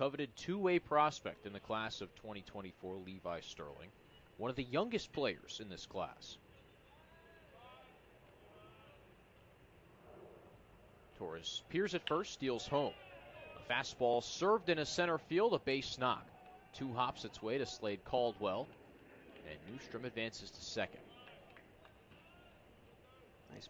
coveted two-way prospect in the class of 2024, Levi Sterling, one of the youngest players in this class. Torres peers at first, steals home. A fastball served in a center field, a base knock. Two hops its way to Slade Caldwell, and Newstrom advances to second.